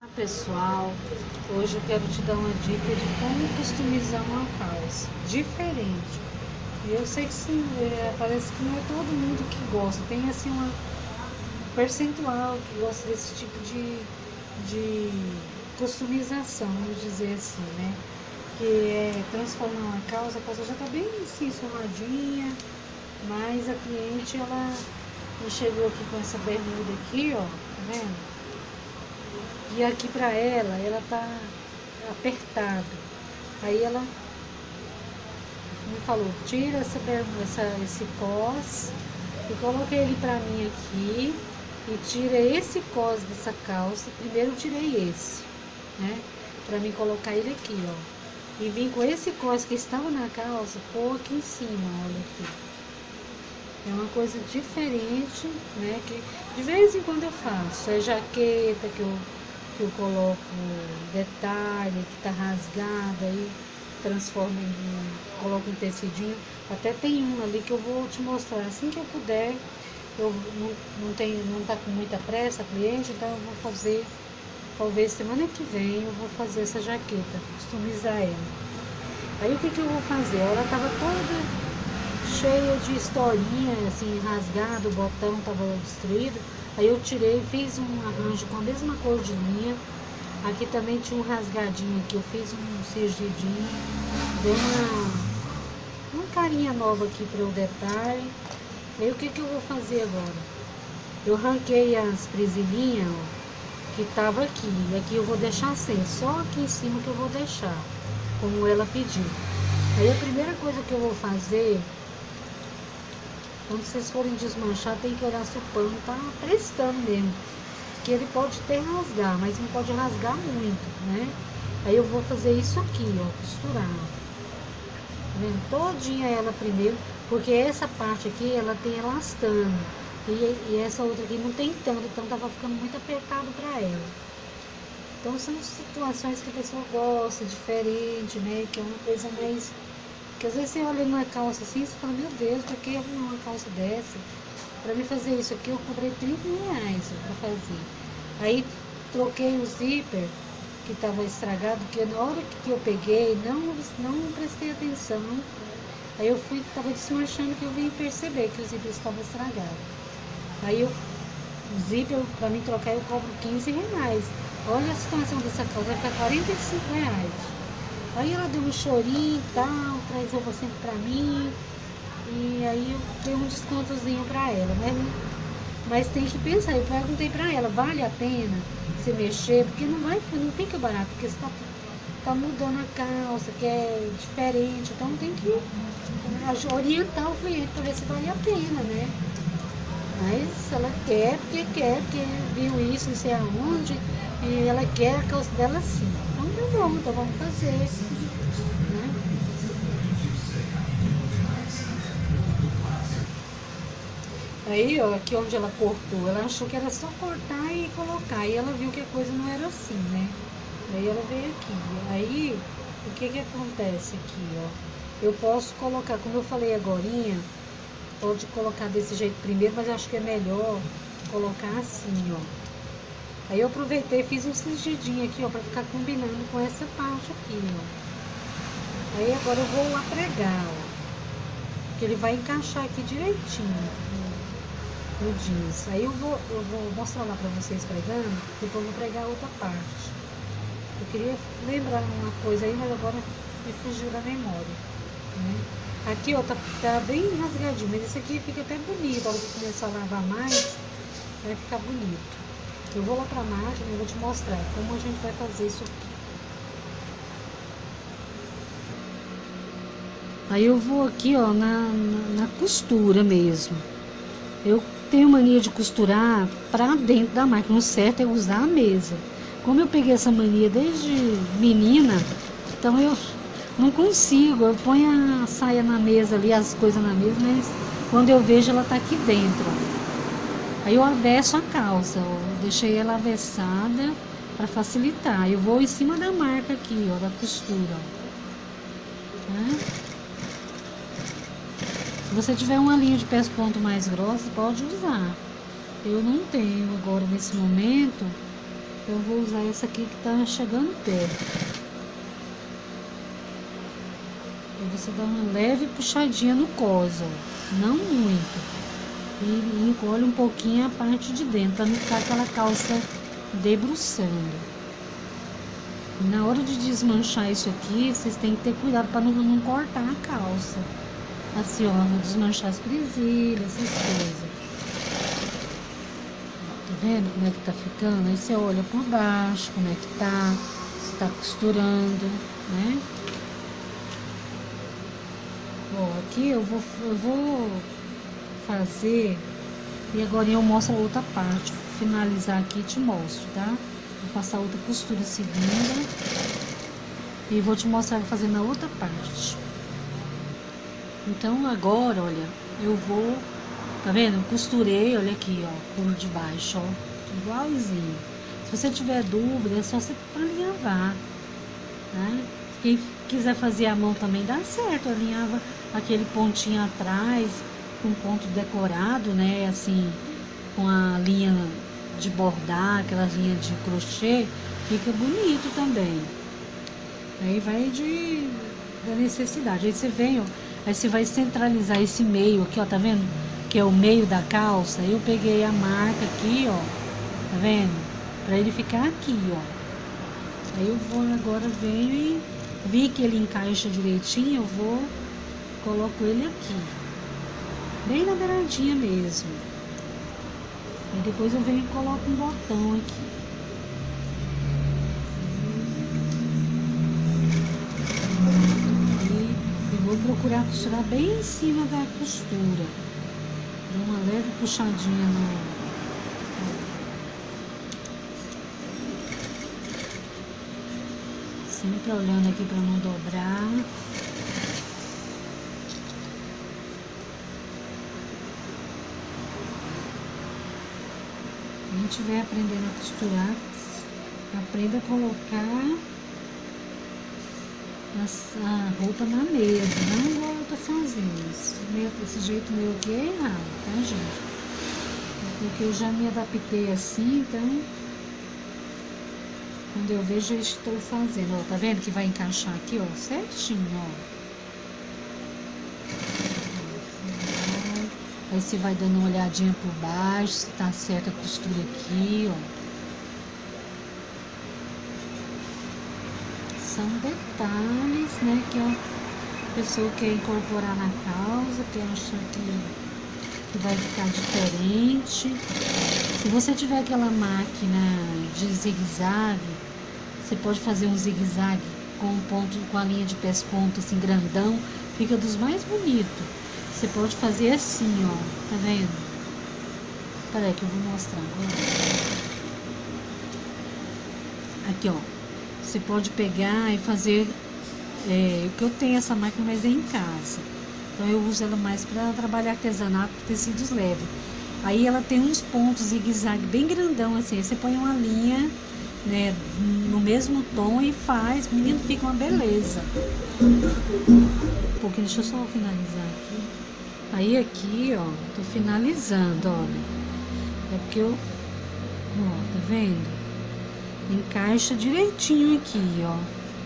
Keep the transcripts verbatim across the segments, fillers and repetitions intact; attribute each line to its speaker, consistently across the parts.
Speaker 1: Pessoal, hoje eu quero te dar uma dica de como customizar uma calça diferente. E eu sei que sim, é, parece que não é todo mundo que gosta, tem assim uma percentual que gosta desse tipo de, de customização, vamos dizer assim, né? Que é transformar uma calça, a calça já tá bem assim, formadinha, mas a cliente ela me chegou aqui com essa bermuda aqui, ó, tá vendo? E aqui pra ela, ela tá apertada. Aí ela me falou, tira essa bermuda, essa, esse cos e coloquei ele pra mim aqui e tira esse cos dessa calça. Primeiro eu tirei esse, né? Pra mim colocar ele aqui, ó. E vim com esse cos que estava na calça, pôr aqui em cima, olha aqui. É uma coisa diferente, né? Que de vez em quando eu faço. É jaqueta que eu que eu coloco detalhe, que tá rasgada, aí transformo em, coloco um tecidinho. Até tem um ali que eu vou te mostrar assim que eu puder. Eu não, não, tenho, não tá com muita pressa a cliente, então eu vou fazer, talvez semana que vem eu vou fazer essa jaqueta, customizar ela. Aí o que que eu vou fazer? Ela tava toda cheia de historinha, assim, rasgado, o botão tava destruído. Aí eu tirei, fiz um arranjo com a mesma cor de linha. Aqui também tinha um rasgadinho aqui, eu fiz um cingidinho. Dei uma, uma carinha nova aqui para o detalhe. Aí o que que eu vou fazer agora? Eu arranquei as presilhinhas, ó, que tava aqui. E aqui eu vou deixar sem, só aqui em cima que eu vou deixar, como ela pediu. Aí a primeira coisa que eu vou fazer, quando vocês forem desmanchar, tem que olhar se o pano tá prestando mesmo. Que ele pode até rasgar, mas não pode rasgar muito, né? Aí eu vou fazer isso aqui, ó, costurar. Tá vendo? Todinha ela primeiro, porque essa parte aqui, ela tem elastano. E, e essa outra aqui não tem tanto, então tava ficando muito apertado pra ela. Então são situações que a pessoa gosta, diferente, né? Que é uma coisa mais... Que às vezes você olha numa calça assim, você fala, meu Deus, pra que arrumar uma calça dessa? Pra mim fazer isso aqui, eu cobrei trinta reais pra fazer. Aí troquei o zíper, que estava estragado, que na hora que eu peguei, não, não prestei atenção. Aí eu fui, tava desmanchando, que eu vim perceber que o zíper estava estragado. Aí eu, o zíper, pra mim trocar, eu cobro quinze reais. Olha a situação dessa calça, vai ficar quarenta e cinco reais. Aí ela deu um chorinho e tal, traz roupa sempre pra mim. E aí eu dei um descontozinho pra ela, mas, mas tem que pensar. Eu perguntei pra ela, vale a pena você mexer? Porque não vai, não fica barato, porque você tá, tá mudando a calça, que é diferente, então tem que orientar o cliente pra ver se vale a pena, né? Mas ela quer, porque quer, porque viu isso, não sei aonde, e ela quer a calça dela assim. Então tá bom, então vamos fazer, né? Aí, ó, aqui onde ela cortou, ela achou que era só cortar e colocar. E ela viu que a coisa não era assim, né? Aí ela veio aqui. Aí, o que que acontece aqui, ó? Eu posso colocar, como eu falei agorinha, pode colocar desse jeito primeiro, mas eu acho que é melhor colocar assim, ó. Aí eu aproveitei e fiz um cingidinho aqui, ó, pra ficar combinando com essa parte aqui, ó. Aí agora eu vou apregar, ó. Que ele vai encaixar aqui direitinho no jeans. Aí eu vou, eu vou mostrar lá pra vocês pregando, depois eu vou pregar outra parte. Eu queria lembrar uma coisa aí, mas agora me fugiu da memória, né? Aqui, ó, tá, tá bem rasgadinho, mas esse aqui fica até bonito. A hora que começar a lavar mais, vai ficar bonito. Eu vou lá pra máquina e vou te mostrar como a gente vai fazer isso aqui. Aí eu vou aqui, ó, na, na, na costura mesmo. Eu tenho mania de costurar pra dentro da máquina. O certo é usar a mesa. Como eu peguei essa mania desde menina, então eu não consigo. Eu ponho a saia na mesa ali, as coisas na mesa, mas quando eu vejo ela tá aqui dentro. Aí eu avesso a calça, ó. Eu deixei ela avessada para facilitar. Eu vou em cima da marca aqui, ó, da costura, ó. Né? Se você tiver uma linha de pesponto mais grossa, pode usar. Eu não tenho agora nesse momento, Eu vou usar essa aqui que tá chegando perto. E você dá uma leve puxadinha no cós, ó. Não muito. E encolhe um pouquinho a parte de dentro, para não ficar aquela calça debruçando. Na hora de desmanchar isso aqui, vocês têm que ter cuidado para não, não cortar a calça. Assim, ó, não desmanchar as presilhas, essas coisas. Tá vendo como é que tá ficando? Aí você olha por baixo, como é que tá, se tá costurando, né? Ó, aqui eu vou, eu vou fazer, e agora eu mostro a outra parte. Vou finalizar aqui e te mostro, tá? Vou passar outra costura segunda e vou te mostrar fazendo a outra parte. Então agora, olha, eu vou, tá vendo? Eu costurei, olha aqui, ó, por debaixo, ó, igualzinho. Se você tiver dúvida, é só você alinhavar, né? Quem quiser fazer a mão também dá certo, alinhava aquele pontinho atrás com ponto decorado, né? Assim, com a linha de bordar, aquela linha de crochê, fica bonito também. Aí vai de da necessidade. Aí você vem, ó, aí você vai centralizar esse meio aqui, ó, tá vendo? Que é o meio da calça. Eu peguei a marca aqui, ó, tá vendo? Pra ele ficar aqui, ó. Aí eu vou agora venho e vi que ele encaixa direitinho, eu vou coloco ele aqui, bem na beiradinha mesmo. E depois eu venho e coloco um botão aqui. E eu vou procurar costurar bem em cima da costura. Dou uma leve puxadinha no... Sempre olhando aqui para não dobrar. Quem estiver aprendendo a costurar, aprenda a colocar a roupa na mesa, não igual eu tô fazendo. Esse, meu, esse jeito meu aqui é errado, tá, gente? Porque eu já me adaptei assim, então quando eu vejo eu estou fazendo, ó, tá vendo que vai encaixar aqui, ó, certinho, ó. Aí você vai dando uma olhadinha por baixo, se tá certa a costura aqui, ó. São detalhes, né, que a pessoa quer incorporar na calça, que acha que, que vai ficar diferente. Se você tiver aquela máquina de zigue-zague, você pode fazer um zigue-zague com um ponto, com a linha de pesponto assim grandão, fica dos mais bonitos. Você pode fazer assim, ó, tá vendo? Peraí que eu vou mostrar agora. Aqui, ó, você pode pegar e fazer, é, o que eu tenho essa máquina, mas é em casa. Então eu uso ela mais para trabalhar artesanato, tecidos leves. Aí ela tem uns pontos zigue-zague bem grandão assim, aí você põe uma linha, né, no mesmo tom e faz, menino, fica uma beleza. Um pouquinho, deixa eu só finalizar aqui. Aí aqui, ó, tô finalizando, olha. É porque eu, ó, tá vendo? Encaixa direitinho aqui, ó.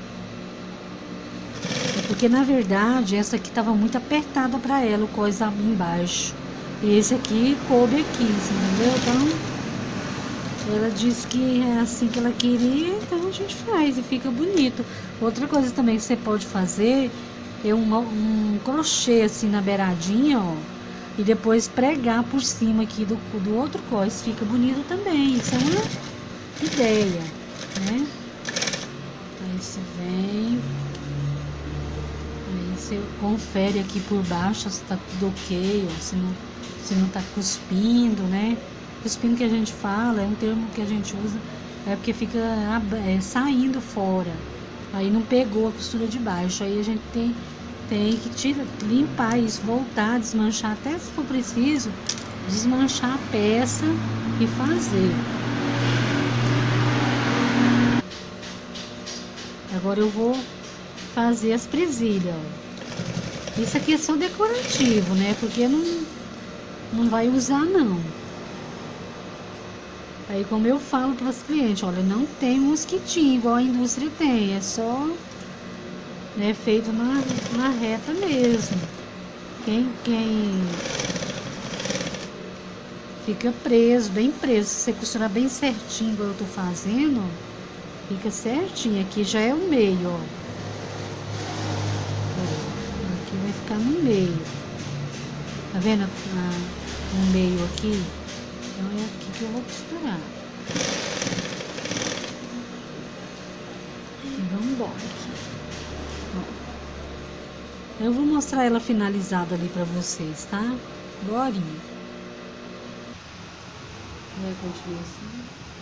Speaker 1: É porque na verdade essa aqui tava muito apertada pra ela, o cós embaixo. E esse aqui coube aqui, entendeu? Então, ela disse que é assim que ela queria, então a gente faz e fica bonito. Outra coisa também que você pode fazer é um, um crochê assim na beiradinha, ó. E depois pregar por cima aqui do, do outro cós, fica bonito também. Isso é uma ideia, né? Aí você vem, aí você confere aqui por baixo se tá tudo ok, ó, se não, se não tá cuspindo, né? Cuspindo que a gente fala, é um termo que a gente usa, é porque fica é, saindo fora. Aí não pegou a costura de baixo, aí a gente tem, tem que tira, limpar isso, voltar, desmanchar, até se for preciso, desmanchar a peça e fazer. Agora eu vou fazer as presilhas, ó. Isso aqui é só decorativo, né? Porque não, não vai usar, não. Aí como eu falo para os clientes, olha, não tem mosquitinho igual a indústria tem, é só, né, feito na, na reta mesmo. Quem, quem fica preso, bem preso, se você costurar bem certinho igual eu tô fazendo, fica certinho. Aqui já é o meio, ó. Aqui vai ficar no meio. Tá vendo a, o meio aqui? Então é aqui que eu vou costurar. E vamos embora aqui. Ó. Eu vou mostrar ela finalizada ali pra vocês, tá? Agorinha. Vai continuar assim.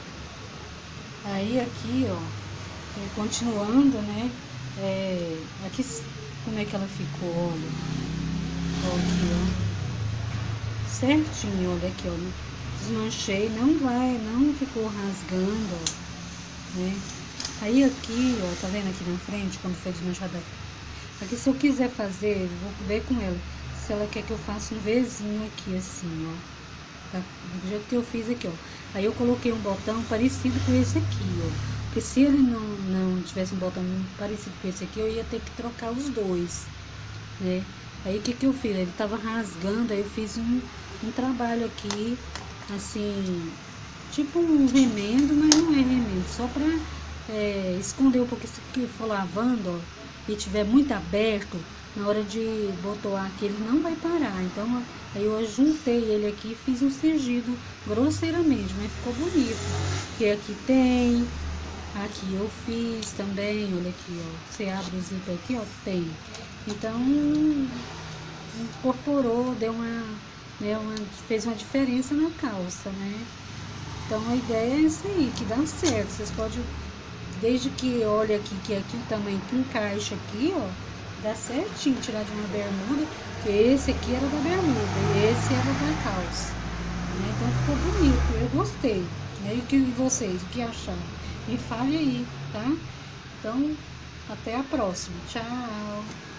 Speaker 1: Aí aqui, ó, é, continuando, né? É, aqui como é que ela ficou, olha. Ó, aqui, ó. Certinho, olha aqui, ó. Desmanchei, não vai, não ficou rasgando, ó, né? Aí aqui, ó, tá vendo aqui na frente, quando foi desmanchada? Aqui, se eu quiser fazer, vou ver com ela, se ela quer que eu faça um Vzinho aqui, assim, ó. Tá? Do jeito que eu fiz aqui, ó. Aí eu coloquei um botão parecido com esse aqui, ó. Porque se ele não, não tivesse um botão parecido com esse aqui, eu ia ter que trocar os dois, né? Aí o que que eu fiz? Ele tava rasgando, aí eu fiz um, um trabalho aqui, assim, tipo um remendo, mas não é remendo, só pra é, esconder um pouco. Se for lavando, ó, e tiver muito aberto, na hora de botoar aqui, ele não vai parar. Então, aí eu juntei ele aqui e fiz um cingido grosseiramente, mas ficou bonito. Porque aqui tem, aqui eu fiz também, olha aqui, ó. Você abre o zíper aqui, ó, tem. Então, incorporou, deu uma, né, uma, fez uma diferença na calça, né? Então, a ideia é isso aí, que dá certo. Vocês podem, desde que olha aqui, que aqui o tamanho que encaixa aqui, ó, dá certinho tirar de uma bermuda, que esse aqui era da bermuda e esse era da calça, né? Então ficou bonito, eu gostei, né? E que vocês, o que acharam? Me fale aí, tá? Então, até a próxima, tchau!